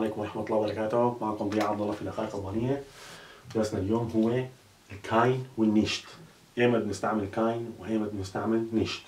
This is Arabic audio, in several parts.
عليكم ورحمة الله وبركاته. معكم ضياء عبد الله في دقائق ألمانية. درسنا اليوم هو الكاين والنيشت. ايمتى بنستعمل كاين وايمتى بنستعمل نيشت.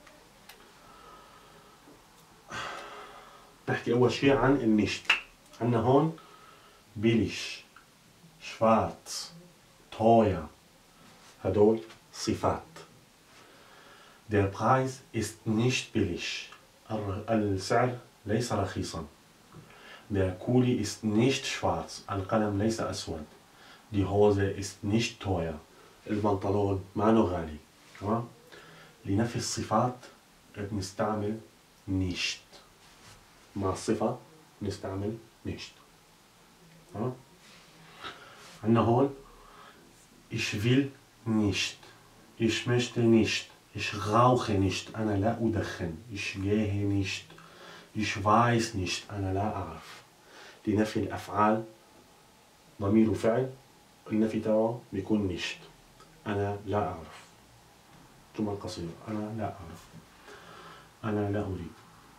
نحكي أول شيء عن النيشت. عندنا هون بيليش، شفارتس، تويا، هدول صفات. Der Preis ist nicht billig. السعر ليس رخيصا. Der Kuli ist nicht schwarz. القلم ليس أسود. Die Hose ist nicht teuer. البنطلون ما غالي. تمام؟ لنفي الصفات بنستعمل nicht. مع الصفة بنستعمل nicht. تمام؟ عندنا هون ich will nicht. Ich möchte nicht. Ich rauche nicht. أنا لا أدخن. Ich gehe nicht. Ich weiß nicht. أنا لا أعرف. لنفي الأفعال ضمير وفعل النفي تاعه بيكون نيشت. أنا لا أعرف. جمل قصيرة. أنا لا أعرف. أنا لا أريد.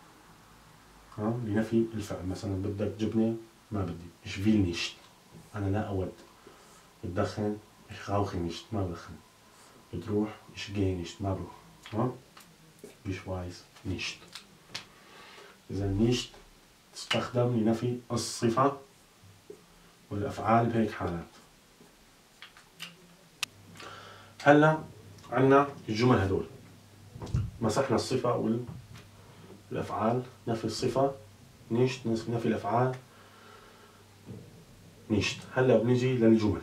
لنفي الفعل مثلا بدك جبنة ما بدي. Ich will nicht. أنا لا أود. بتدخن ich rauche nicht. ما بدخن. بتروح ich gehe nicht. ما بروح. Ich weiß nicht. إذا nicht تستخدم لنفي الصفة والأفعال بهيك حالات. هلا عنا الجمل هدول. مسحنا الصفة والأفعال. نفي الصفة نيشت. نفي الأفعال نيشت. هلا بنجي للجمل.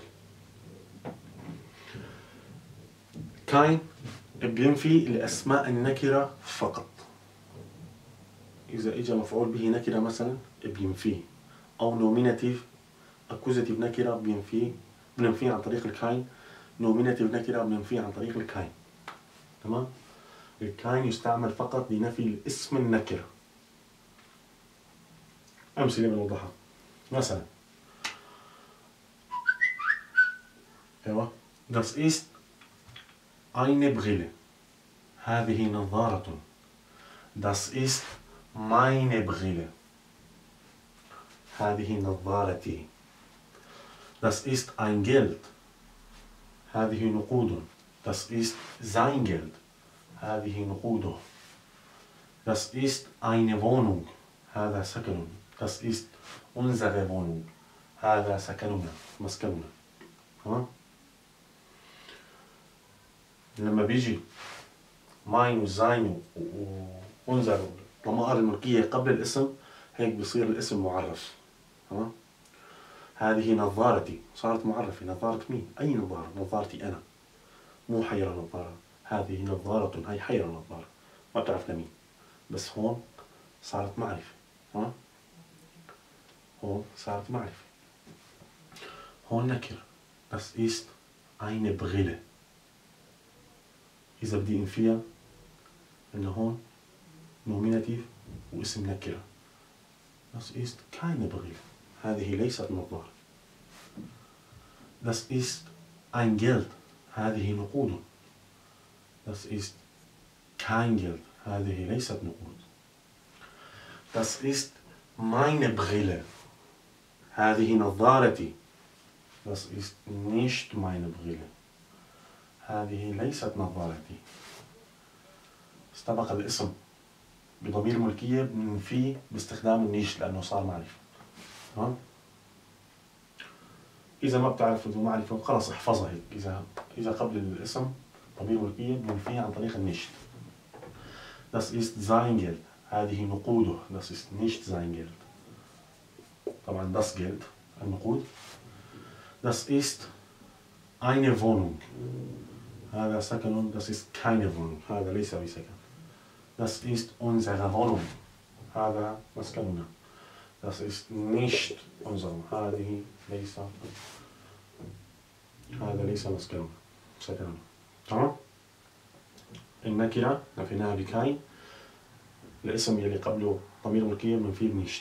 كاين بينفي الأسماء النكرة فقط. إذا إجا مفعول به نكرة مثلا بينفيه، أو نوميناتيف أكوزاتيف نكرة بننفيه عن طريق الكاين. نوميناتيف نكرة بننفيه عن طريق الكاين. تمام؟ الكاين يستعمل فقط لنفي الاسم النكرة. أمثلة بنوضحها. مثلا أيوة Das ist eine Brille. هذه نظارة. Das ist meine Brille. هذه نظارتي. Das ist ein Geld. هذه نقود. Das ist sein Geld. هذه نقوده. Das ist eine Wohnung. هذا سكن. Das ist unsere Wohnung. هذا سكننا. مسكننا. لما بيجي ماين وزاين وانزر ضمائر الملكية قبل الاسم هيك بصير الاسم معرف. تمام؟ هذه نظارتي صارت معرفة. نظارة مين؟ أي نظارة؟ نظارتي أنا. مو حيرة نظارة. هذه نظارة. هي حيرة نظارة. ما بتعرف لمين. بس هون صارت معرفة. هون صارت معرفة. هون نكرة. Das ist eine Brille. إذا بدي انفيها إنه هون نوميناتيف واسم نكرة. Das ist keine Brille. هذه ليست نظارة. Das ist ein Geld. هذه نقود. Das ist kein Geld. هذه ليست نقود. Das ist meine Brille. هذه نظارتي. Das ist nicht meine Brille. هذه ليست نظارتي. استبق الاسم بضمير ملكية بننفيه باستخدام النيش لأنه صار معرفة. إذا ما بتعرف إنه معرفة خلاص احفظها هيك. إذا قبل الاسم ضمير ملكية بننفيه عن طريق النيش. Das ist sein Geld. هذه نقوده. Das ist nicht sein Geld. طبعا das Geld النقود. Das ist eine Wohnung. هذا سكن. Das ist keine Wohnung. هذا ليس بسكن. Das ist unsere Wohnung. هذا مسكننا. Das ist nicht unsere. هذا ليس مسكننا. سكننا. تمام؟ النكرة نفيناها بكاين. الاسم يلي قبله ضمير ملكية بننفيه بنيشت.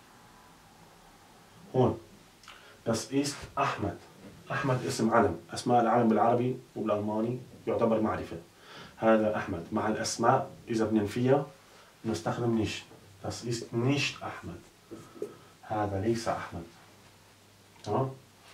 هون Das ist أحمد. أحمد اسم علم. أسماء العلم بالعربي وبالألماني يعتبر معرفة. هذا أحمد. مع الأسماء إذا بننفيها نستخدم nicht. Das ist nicht أحمد. هذا ليس أحمد. تمام؟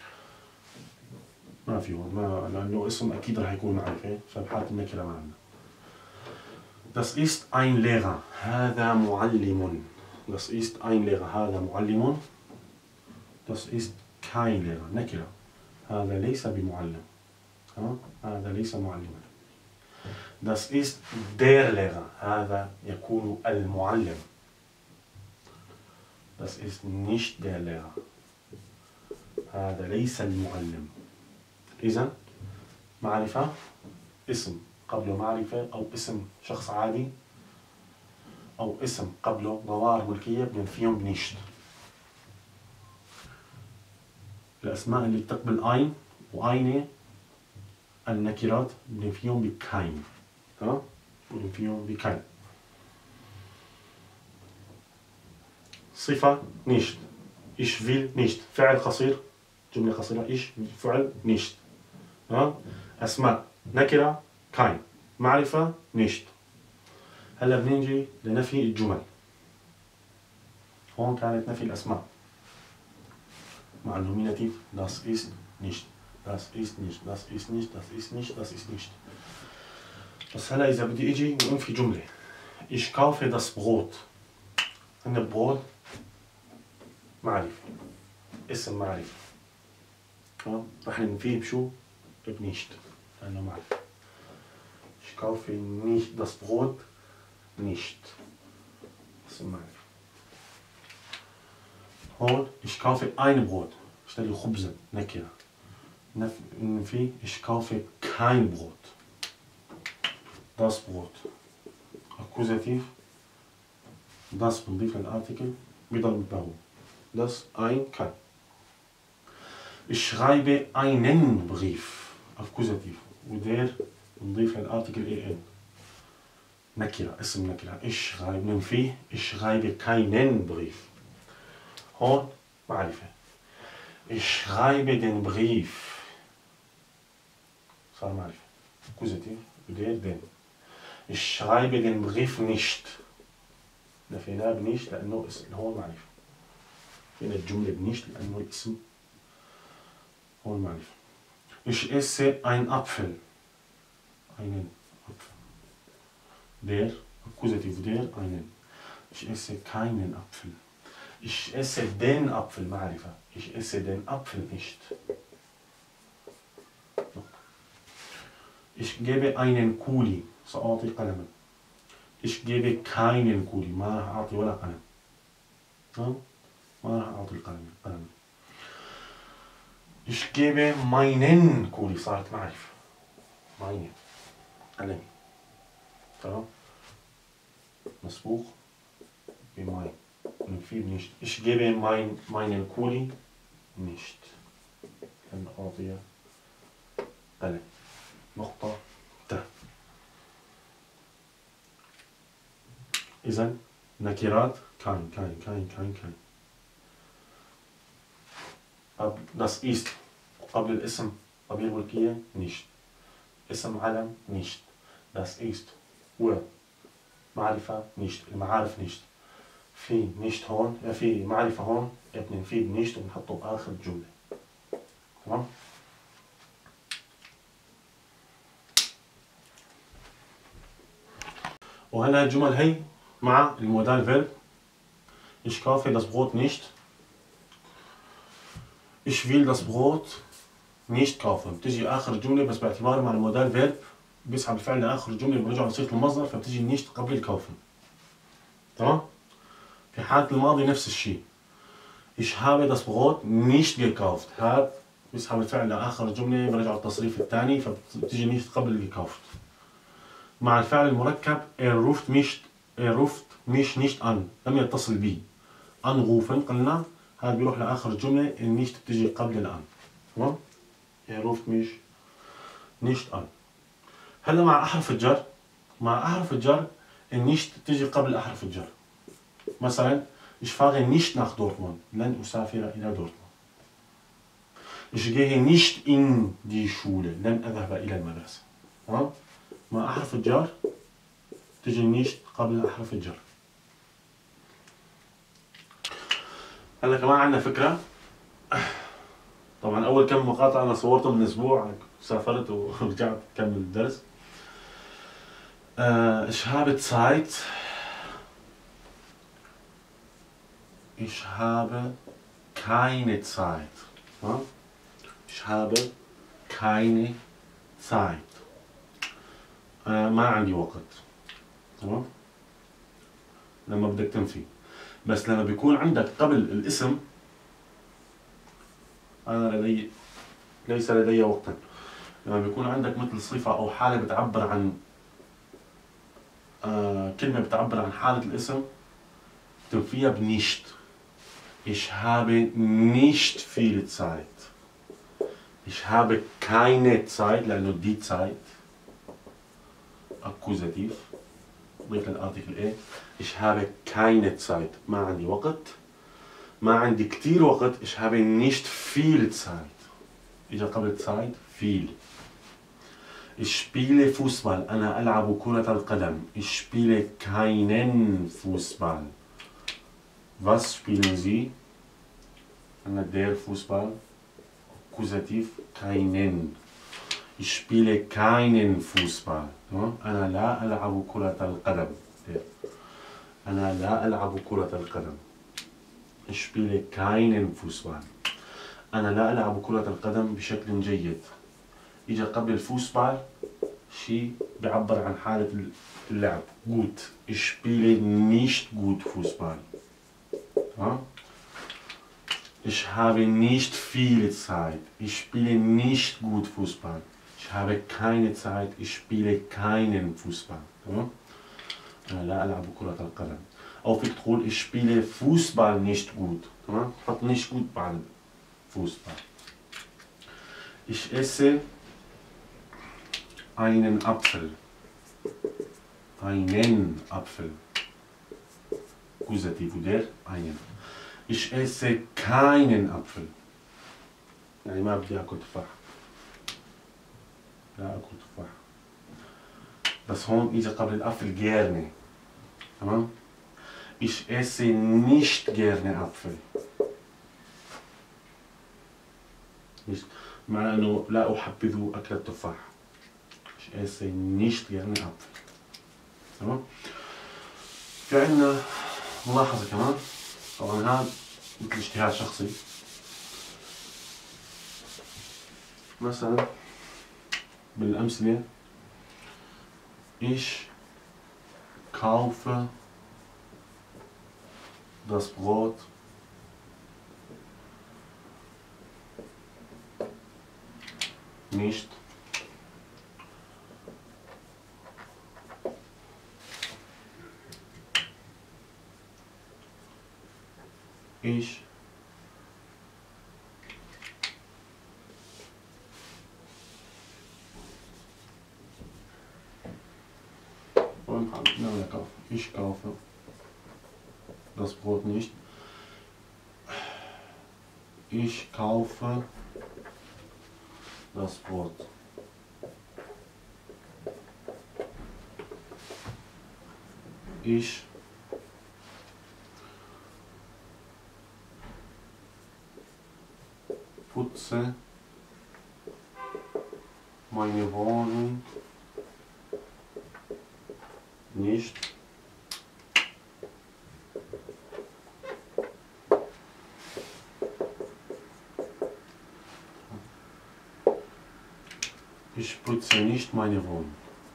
ما في هون، ما لأنه اسم أكيد راح يكون معرفة، فبحالة النكرة ما عندنا. Das ist ein Lehrer. هذا معلم. Das ist ein Lehrer. هذا معلم. Das ist kein Lehrer. نكرة. هذا ليس بمعلم. هذا ليس معلما. Das ist der Lehrer. هذا يكون المعلم. Das ist nicht der Lehrer. هذا ليس المعلم. إذن معرفة اسم قبله معرفة أو اسم شخص عادي أو اسم قبله ظواهر ملكية بننفيهم بنيشت. الأسماء اللي بتقبل أين وأينه النكرات بننفيهم بكاين. تمام؟ بننفيهم بكاين. صفة نيشت. Ich will nicht. فعل قصير جملة قصيرة. Ich فعل nicht. تمام؟ أسماء نكرة كاين. معرفة نيشت. هلا بنيجي لنفي الجمل. هون كانت نفي الأسماء مع النوميناتيف das ist nicht, das ist nicht, das ist nicht, das ist nicht, das ist nicht. بس هلا إذا بدي إجي وأنفي جملة ich kaufe das Brot. عندنا برود معرفة اسم معرفة. رح ننفيه بشو؟ بنيشت لأنه معرفة. Ich kaufe nicht das Brot nicht. اسم معرفة. هون ich kaufe ein Brot. اشتري خبزا نكرة. نفي ich kaufe kein Brot. Das Brot. Akkusativ. Das بنضيف للارتيكل بضل مثله. Das ein kein. Ich schreibe einen Brief. Akkusativ. ودير بنضيف للارتيكل en. نكرة اسم نكرة. Ich schreibe نفي ich schreibe keinen Brief. هون معرفة. Ich schreibe den Brief. صار معرفة. Akkusativ. ودير den. Ich schreibe den Brief nicht. نفيناه بنيشت لأنه اسم هون معرفة. فينا الجملة بنيشت لأنه الاسم هون معرفة. Ich esse ein Apfel. Einen Apfel. Der, Akkusativ der, einen. Ich esse keinen Apfel. Ich esse den Apfel, معرفة. Ich esse den Apfel nicht. Ich gebe einen Kuli. سأعطي قلما. Ich gebe keinen Kuli. ما راح أعطي ولا قلم. ما راح أعطي قلم. Ich gebe meinen Kuli. صارت معرفة. meine. قلمي. تمام؟ مسبوق بماين. ونفيد nicht. Ich gebe meinen Kuli nicht. لن أعطي قلم. نقطة ت. إذن نكرات كاين. Das ist قبل الاسم ضمير ملكية nicht. اسم علم nicht. Das ist و معرفة nicht. المعارف nicht. في nicht هون في معرفة هون بنفيد nicht وبنحطه بآخر الجملة. تمام؟ وهلا الجمل هي مع المودال فيرب. Ich kaufe das Brot nicht. Ich will das Brot nicht kaufen. بتجي آخر الجملة بس باعتبار مع المودال فيرب بيسحب الفعل لآخر الجملة برجع لصيغة المصدر فبتجي nicht قبل الكوفن. تمام؟ في حالة الماضي نفس الشيء. Ich habe das Brot nicht gekauft. هذا بيسحب الفعل لآخر الجملة برجع التصريف الثاني فبتجي nicht قبل gekauft. مع الفعل المركب ruft mich nicht an. لم يتصل بي. anrufen قلنا هذا بيروح لآخر الجملة nicht بتجي قبل الآن. تمام؟ ruft mich nicht an. هلا مع أحرف الجر. مع أحرف الجر nicht تجي قبل أحرف الجر. مثلا ich fahre nicht nach Dortmund. لن أسافر إلى دورتموند. Ich gehe nicht in die Schule. لن أذهب إلى المدرسة. تمام؟ مع أحرف الجر تجي nicht قبل أحرف الجر. هلا كمان عندنا فكرة. طبعا أول كم مقاطعة أنا صورتهم من أسبوع، سافرت ورجعت أكمل الدرس. Ich habe Zeit. Ich habe keine Zeit. Ja? Ich habe keine Zeit. ما عندي وقت. تمام؟ لما بدك تنفي. بس لما بيكون عندك قبل الاسم أنا ليس لدي وقت. لما بيكون عندك مثل صفة أو حالة بتعبر عن كلمة بتعبر عن حالة الاسم تنفيها بنيشت. Ich habe nicht viel Zeit. Ich habe keine Zeit لأنه die Zeit Akkusativ. ضيف للارتيكل A. Ich habe keine Zeit. ما عندي وقت. ما عندي كتير وقت. Ich habe nicht viel Zeit. إجا قبل Zeit viel. Ich spiele Fußball. أنا ألعب كرة القدم. Ich spiele keinen Fußball. Was spielen Sie? أنا der Fußball. Akkusativ keinen. Ich spiele keinen Fußball. أنا لا ألعب كرة القدم. أنا لا ألعب كرة القدم. Ich spiele keinen Fußball. أنا لا ألعب كرة القدم بشكل جيد. إجا قبل الفوسبال شيء بيعبر عن حالة اللعب. Gut. Ich spiele nicht gut Fußball. Ich habe nicht viel Zeit. Ich spiele nicht gut Fußball. Ich habe keine Zeit. Ich spiele keinen Fußball. أنا لا ألعب كرة القدم. أو فيك تقول ich spiele Fußball nicht gut. حط nicht gut بعد Fußball. Ich esse einen Apfel. Einen Apfel. Akkusativ der einen. Ich esse keinen Apfel. يعني ما بدي آكل تفاح. لا آكل تفاح. بس هون إجا قبل الأفل gerne. تمام؟ Ich esse nicht gerne Apfel. nicht. معنى إنه لا أحبذ أكل التفاح. Ich esse nicht gerne Apfel. تمام؟ في عندنا ملاحظة كمان. طبعا هذا مثل اجتهاد شخصي. مثلا بالأمثلة Ich kaufe das Brot nicht ich ich kaufe das Brot nicht. Ich kaufe das Brot. Ich putze meine Wohnung nicht. Ich putze nicht meine Wohnung.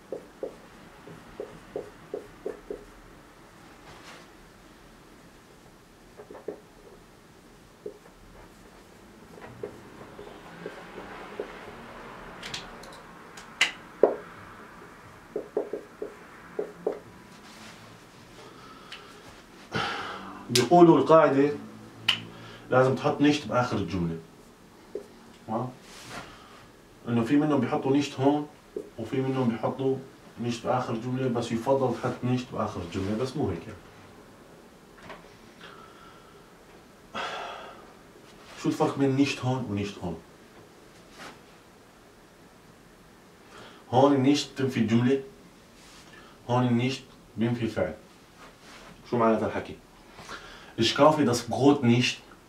بيقولوا القاعدة لازم تحط نيشت بآخر الجملة. إنه في منهم بيحطوا نيشت هون وفي منهم بيحطوا نيشت بآخر الجملة، بس يفضل تحط نيشت بآخر الجملة، بس مو هيك يعني. شو الفرق بين نيشت هون ونيشت هون؟ هون النيشت تنفي الجملة، هون النيشت بينفي الفعل. شو معناتها الحكي؟ Ich kaufe das Brot nicht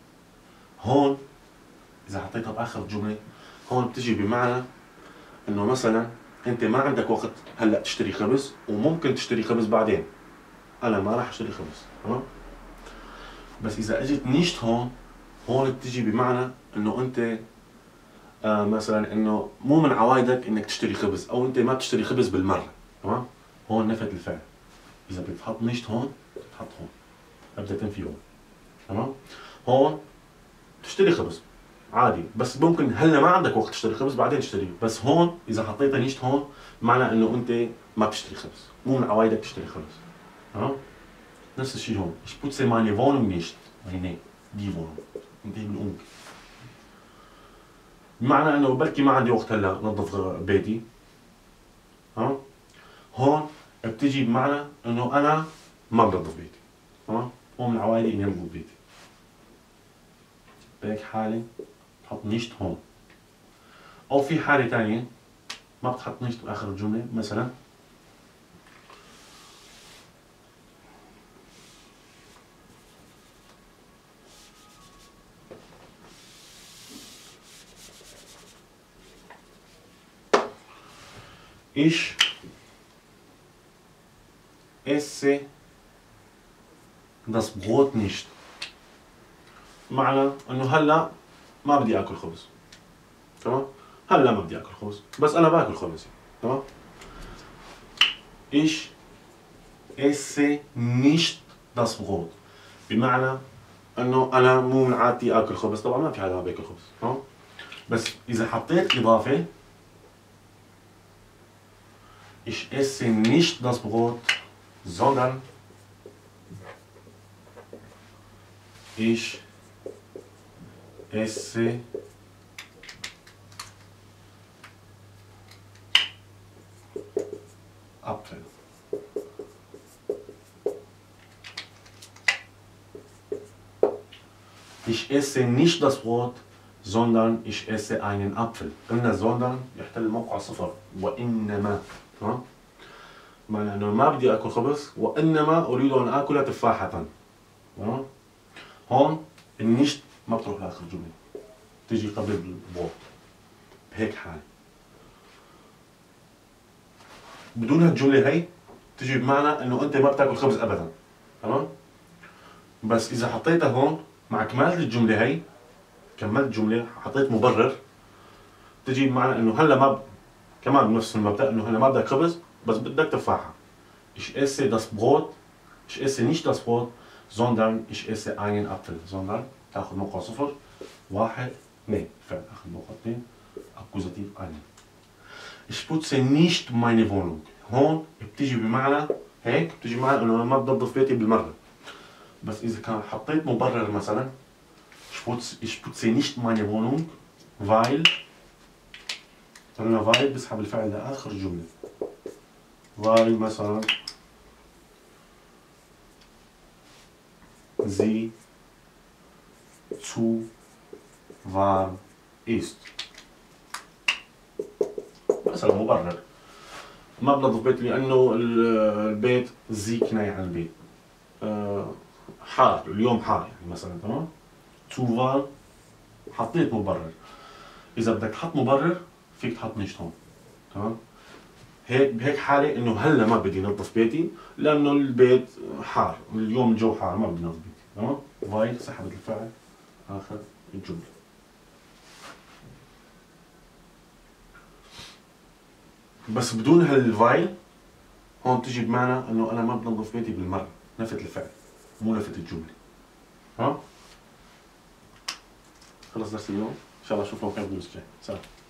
هون اذا حطيتها باخر الجمله هون بتجي بمعنى انه مثلا انت ما عندك وقت هلا تشتري خبز وممكن تشتري خبز بعدين. انا ما راح اشتري خبز، تمام؟ بس اذا اجت نيشت هون بتجي بمعنى انه انت مثلا انه مو من عوايدك انك تشتري خبز، او انت ما بتشتري خبز بالمره، تمام؟ هون نفت الفعل. اذا بتحط نيشت هون بتحط هون، ابدا تنفي هون، تمام؟ هون تشتري خبز عادي، بس ممكن هلا ما عندك وقت تشتري خبز بعدين تشتريه. بس هون اذا حطيتها نيشت هون معنى انه انت ما بتشتري خبز، مو من عوايدك تشتري خبز، تمام؟ نفس الشيء هون. Ich putze meine Wohnung nicht. meine die Wohnung. انتهي بالأنك. بمعنى انه بركي ما عندي وقت هلا نظف بيتي. ها؟ هون بتجي بمعنى انه انا ما بنظف بيتي. تمام؟ مو من عوايدي اني انظف بيتي. بهيك حالة بحط نيشت هون. او في حالة ثانية ما بتحط نيشت باخر الجملة، مثلا Ich esse das Brot nicht. معنى انه هلا ما بدي اكل خبز. تمام؟ هلا ما بدي اكل خبز، بس انا باكل خبز. تمام؟ Ich esse nicht das Brot. بمعنى انه انا مو من عادتي اكل خبز، طبعا ما في حدا بياكل خبز، تمام؟ بس اذا حطيت اضافه Ich esse nicht das Brot, sondern ich esse Apfel. Ich esse nicht das Brot, sondern ich esse einen Apfel. قلنا sondern يحتل موقع صفر، وإنما، تمام؟ معنى انه ما بدي اكل خبز وانما اريد ان اكل تفاحة. تمام؟ هون النشت ما بتروح لاخر الجملة، تجي قبل البوط بهيك حال. بدون هالجملة هي تجي بمعنى انه انت ما بتاكل خبز ابدا، تمام؟ بس اذا حطيتها هون مع كمالة الجملة هي، كملت الجملة حطيت مبرر، تجي بمعنى انه هلا ما كمان بنفس المبدأ انه هلا ما بدك خبز بس بدك تفاحة. Ich esse das Brot, ich esse nicht das Brot, sondern ich esse einen Apfel. sondern تاخذ موقع صفر، واحد، اثنين، فعل اخذ موقع اثنين، اكوزاتيف einen. Ich putze nicht meine Wohnung. هون بتيجي بمعنى هيك، بتيجي بمعنى انه انا ما بنظف بيتي بالمرة. بس اذا كان حطيت مبرر مثلا ich putze nicht meine Wohnung, weil قلنا weil بسحب الفعل لاخر الجملة. weil مثلا sie zu warm ist. مثلا مبرر ما بنظف بيت لانه البيت زي كناية عن البيت. حار، اليوم حار يعني مثلا، تمام؟ zu warm حطيت مبرر. اذا بدك تحط مبرر فيك تحط نيشت هون، تمام؟ هيك بهيك حالة انه هلا ما بدي نظف بيتي لانه البيت حار، اليوم الجو حار ما بدي نظف بيتي، تمام؟ فايل سحبت الفعل اخر الجملة. بس بدون هالفايل هون تجي بمعنى انه انا ما بنظف بيتي بالمرة، نفت الفعل مو نفت الجملة. ها؟ خلص درس اليوم، ان شاء الله اشوفكم كيف بالدرس الجاي. سلام.